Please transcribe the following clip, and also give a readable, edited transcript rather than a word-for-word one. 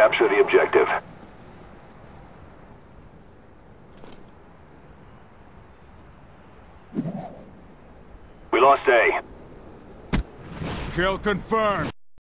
capture the objective. We lost A. Kill confirmed.